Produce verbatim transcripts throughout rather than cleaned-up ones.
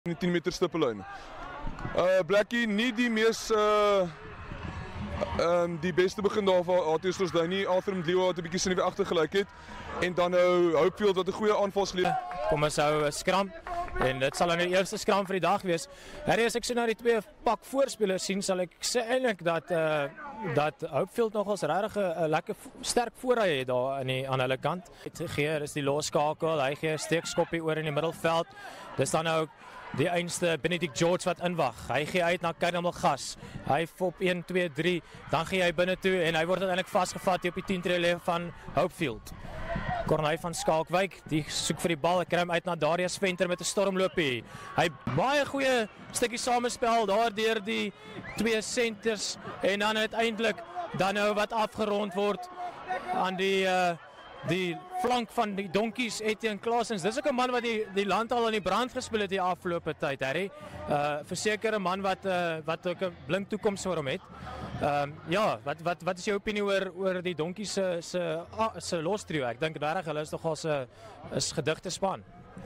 in die tien meter stippellyn. Uh, Blackie nie die mees uh, um, die beste begin daar van A T Sorsdui nie. Arthur Mdliwa wat 'n bietjie sinnewie agtergelyk het. En dan nou Hopefield wat 'n goeie aanvalsgeleer. Kom ons hou 'n skram. En dit sal dan die eerste skram vir die dag wees. Harry, as ek so na die twee pak voorspelers sien, sal ek sê eintlik dat uh, dat Hopefield nogals regtig 'n lekker sterk voorraai het daar aan die aan hulle kant. Geer is die losskakel, hy gee 'n steekskoppie oor in die middelveld. Dis dan nou die einste Benedict George wat inwag. Hy gee uit na Kynamel Gas. Hy fop een twee drie, dan gee hy binne toe en hy word uiteindelik vasgevat op die tien tree van Hopefield. Corneille van Skalkwyk, die soek vir die bal, hy kry hom uit na Darius Venter met 'n stormloopie. Hy baie goeie stukkie samespel daar deur die twee senters en dan uiteindelik dan nou wat afgerond word aan die uh, die flank van die Donkies, Etienne Claessens. Dis ook 'n man wat die die land al in die brand gespeel het die afgelope tyd, Harry. Uh verseker 'n man wat uh, wat ook 'n blink toekoms vir hom het. Ehm um, ja, wat wat wat is jou opinie oor oor die Donkies se se se lostrio? Ek dink regtig hulle is nogal 'n is gedigte span.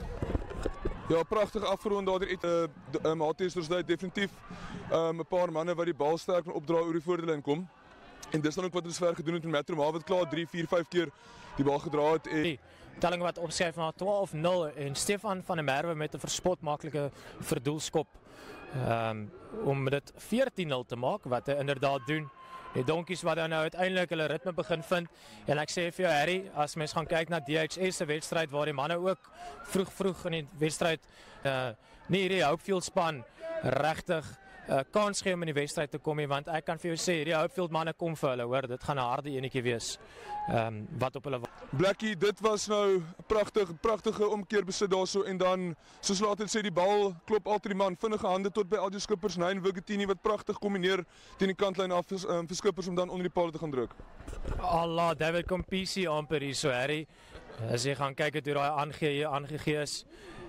Ja, pragtig afgerond daar uit uh, um, A T Sorsdui definitief 'n um, paar manne wat die bal sterk kan opdra oor die voordelyn kom. En dis dan ook wat ons ver gedoen het met Metro Maar wat klaar drie, vier, vyf keer die bal gedra het en die telling wat opskuif na twaalf nul en Stefan van der Merwe met 'n verspotmaklike verdoelskop um, om dit veertien nul te maak wat hy inderdaad doen. Die Donkies wat dan nou uiteindelik hulle ritme begin vind en ek sê vir jou Harry, as mens gaan kyk na D H S se wedstryd waar die manne ook vroeg vroeg in die wedstryd uh, nie hierdie Hopefield span regtig Uh, kans gee om in die wedstryd te kom nie, want ek kan vir jou sê, hierdie Hopefield manne kom vir hulle, hoor, dit gaan 'n harde enetjie wees, um, wat op hulle... Blackie, dit was nou pragtig, prachtige omkeerbesit daarso, en dan, soos later sê, die bal klop altyd die man, vinnige hande tot by Aljo Skippers, Nine Wigetini, wat prachtig kombineer teen die kantlyn af um, vir Skippers om dan onder die paal te gaan druk. Allah, David Kompisi amper hier so, Harry, as jy gaan kyk het hoe daai aangegee, aangegee is,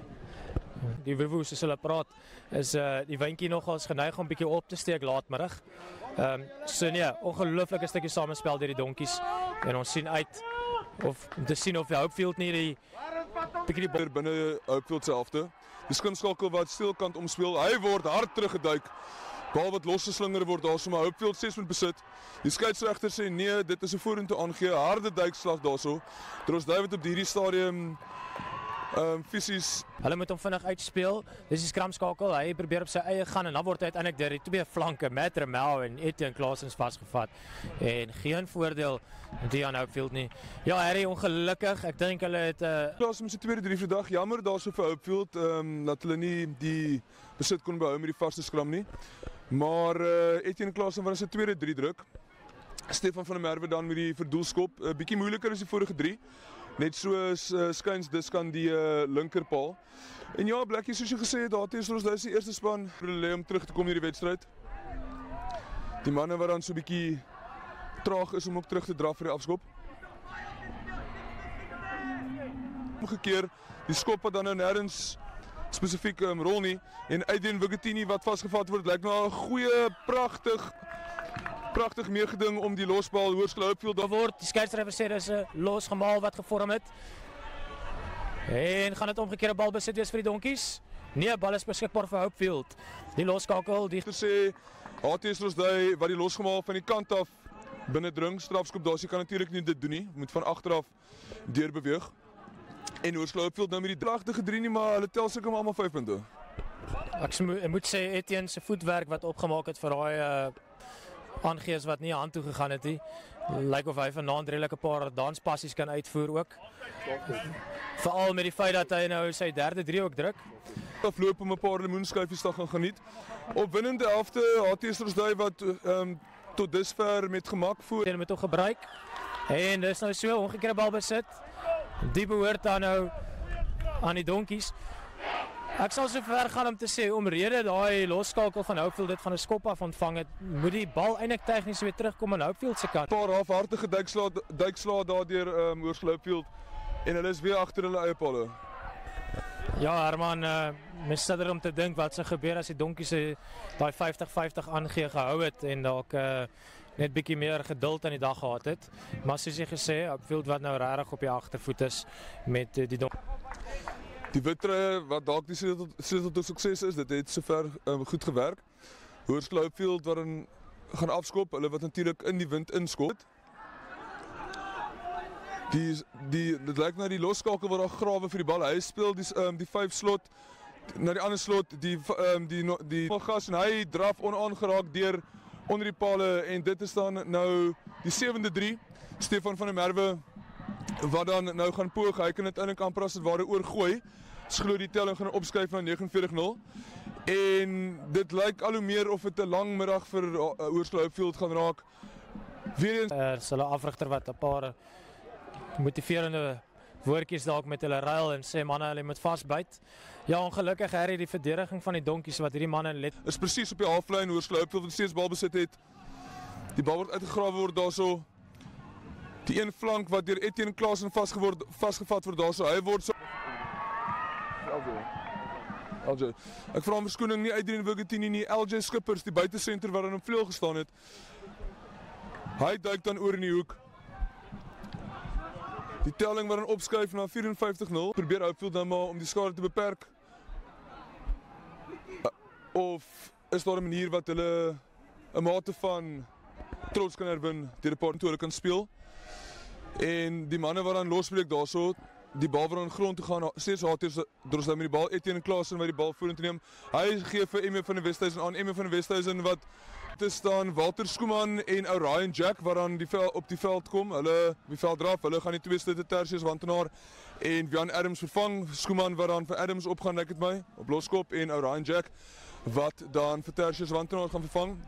die Wiwoes as hulle praat, is uh, die windjie nogals geneig om bietjie op te steek laatmiddag. Ehm um, so nee, ongelooflike stukkie samespel deur die Donkies en ons sien uit of om te sien of die Hopefield nie die bietjie die binne Hopefield se helfte. Die skinskakel wat steelkant omspeel, hy word hard teruggeduik. Bal wat losgeslinger word daarso, maar Hopefield ses moet besit. Die skeieregter sê nee, dit is 'n vorentoe aangee, harde duikslag daarso. Trots David op hierdie stadium Um, fisies. Hulle moet hom vinnig uitspeel. Dis die skramskakel. Hy probeer op sy eie gaan en dan word hy uiteindelik deur die twee flanke, Matt Remel en Etienne Claessens vasgevat. En geen voordeel die aan Hopefield nie. Ja, Harry, ongelukkig. Ek dink hulle het 'n uh... Claessens se tweede drie vir dag. Jammer daarso vir Hopefield, ehm um, dat hulle nie die besit kon behou met die vaste skram nie. Maar uh, Etienne Claessens was sy tweede drie druk. Stefan van der Merwe dan met die verdoelskop. 'n uh, Bietjie moeiliker as die vorige drie. Net soos uh, skuins dis kan die uh, linkerpaal. En ja, Blackie, soos jy gesê het, A T Sorsdui is die eerste span vir hulle om terug te kom in hierdie wedstryd. Die manne wat dan so 'n bietjie traag is om ook terug te draf vir die afskop. Omgekeer, die skop wat dan nou nêrens spesifiek um, rol nie en Adrian Wigetini wat vasgevat word, lyk nou 'n goeie, pragtig pragtig meegeding om die losbal Hoërskool Hopefield daar word. Die skeieregter sê dis 'n losgemaal wat gevorm het. En gaan dit omgekeerde bal besit wees vir die Donkies? Nee, bal is beskikbaar vir Hopefield. Die loskakel, die sê A T Sorsdui wat die losgemaal van die kant af binne dring, strafskop daar, jy kan natuurlik nie dit doen nie. Moet van agteraf deur beweeg. En Hoërskool Hopefield nou met die dragtige drie nie, maar hulle tel seker maar almal vyf punte. Ek moet sê Etienne se voetwerk wat opgemaak het vir daai uh, aangees wat nie hand toe gegaan het nie. Lyk of hy vanaand redelik 'n paar danspassies kan uitvoer ook. Veral met die feit dat hy nou sy derde drie ook druk. Afloop om 'n paar lemoenskyfies te gaan geniet. Opwindende helfte A T Sorsdui wat um, tot dusver met gemak voor. Hulle moet hom gebruik. En dis nou so omgekeerde bal besit. Die behoort dan nou aan die Donkies. Ek sal so ver gaan om te sê, omrede daai losskakel van Hopefield dit van 'n skop af ontvang het, moet die bal eintlik tegnies weer terugkom aan Hopefield se kant. 'n Paar halfhartige duikslae duikslae daardeur um, Hoërskool Hopefield en hulle is weer agter hulle eie palle. Ja, Herman, uh, mens sit er om te dink wat sou gebeur as die Donkies daai vyftig vyftig aangee gehou het en dalk uh, net bietjie meer geduld aan die dag gehad het. Maar soos jy gesê, Hopefield wat nou regtig op die agtervoet is met uh, die Donkies. Die wittrye wat dalk die sleutel sleutel tot sukses is, dit het sover um, goed gewerk. Hoërskool Hopefield waarin gaan afskop, hulle wat natuurlik in die wind inskop. Die die dit lyk na die losskakel waar daar grawe vir die bal. Hy speel die um, die vyf slot na die ander slot, die um, die die, die gas en hy draf onaangeraak deur onder die pale en dit is dan nou die sewende drie. Stefan van der Merwe wat dan nou gaan poog, hy kan dit eintlik amper as dit ware oorgooi. Ons glo die telling gaan opskuif na negenenveertig nul. En dit lyk al hoe meer of dit 'n lang middag vir uh, Hoërskool Hopefield gaan raak. Weereens Er is hulle afrigter wat 'n paar motiverende woordjies dalk met hulle ruil en sê manne, hulle moet vasbyt. Ja, ongelukkig Harry, die verdediging van die donkies wat hierdie manne let. is presies op die halflyn. Hoërskool Hopefield wat steeds bal besit het. Die bal word uitgegrawe word daarso. Die een flank wat deur Etienne Klaasen vasgeword vasgevat word daarso. Hy word so L J. Ek vra om verskoning nie Adrian Wiggentini nie, L J Schippers, die buitesenter wat aan hom vleuel gestaan het. Hy duik dan oor in die hoek. Die telling wat dan opskuif na vyf-en-vyftig nul. Probeer Hopefield nou maar om die skade te beperk. Of is daar 'n manier wat hulle 'n mate van trots kan herwin deur 'n paar toe hulle kan speel? En die manne wat dan losbreek daarso, die bal wat aan grond toe gaan, steeds Haters dros dan met die bal, Etienne Klaasen wat die bal vorentoe neem. Hy gee vir Emme van der Westhuizen aan, Emme van der Westhuizen wat te staan Walter Schoeman en ou Ryan Jack wat dan die vel, op die veld kom. Hulle op die veld draf, hulle gaan die twee slutte Tertius Wantenaar en Jan Adams vervang. Schoeman wat dan vir Adams opgaan, lyk dit my, op loskop en ou Ryan Jack wat dan vir Tertius Wantenaar gaan vervang.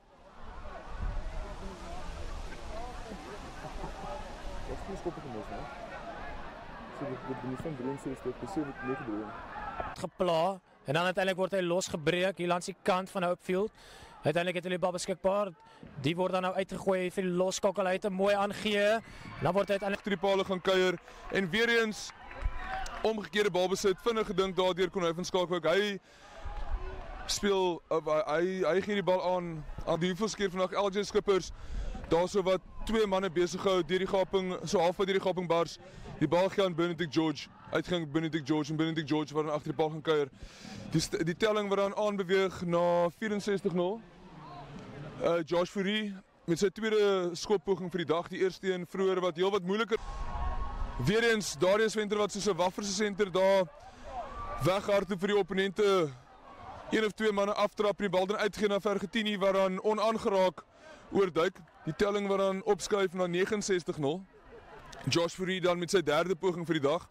Wat is die skoppe gemis, hè? So dit dit is van drieënses tot sewe nege drie. Gepla en dan uiteindelik word hy losgebreek hier langs die kant van Hopefield. Uiteindelik het hulle die bal beskikbaar. Die word dan nou uitgegooi vir die losskakel. Hy het 'n mooi aangee. Dan word hy uiteindelik Agter die pale gaan kuier en weer eens omgekeerde balbesit, vinnig gedink daardeur kon hy van Skalkwyk. Hy speel uh, hy hy gee die bal aan aan die hoeveelste keer vandag L J Schippers. Daarso wat twee manne besig gehou deur die gaping, so halfpad deur die gaping bars. Die bal gaan aan Benedict George. Uitgang Benedict George en Benedict George wat dan agter die paal gaan kuier. Die die telling wat dan aanbeweeg na vyf-en-sestig nul. Uh Josh Fourie met sy tweede skoppoging vir die dag, die eerste een vroeër wat heel wat moeiliker. Weereens Darius Venter wat soos 'n wafferse senter daar weghardloop vir die opponente. Een of twee manne aftrap en die bal dan uitgee na Vergetini wat dan onaangeraak oorduik. Die telling wat dan opskuif na negenenses nul. Josh Fourie dan met sy derde poging vir die dag.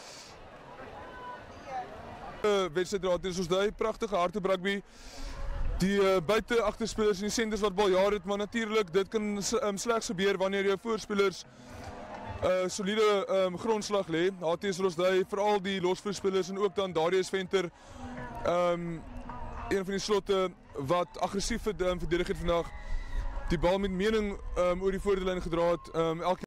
Uh, wedstrijd is ons daai pragtige hardloop rugby. Die uh, buite agterspelers en die senders wat baljaar het, maar natuurlik dit kan um, slegs gebeur wanneer jou voorspelers 'n uh, soliede um, grondslag lê. H T S Rosdui, veral die losvoorspelers en ook dan Darius Venter. Um, een van die slotte wat aggressief um, verdedig het vandag. Die bal met mening um, oor die voordelyn gedra het. Um, elke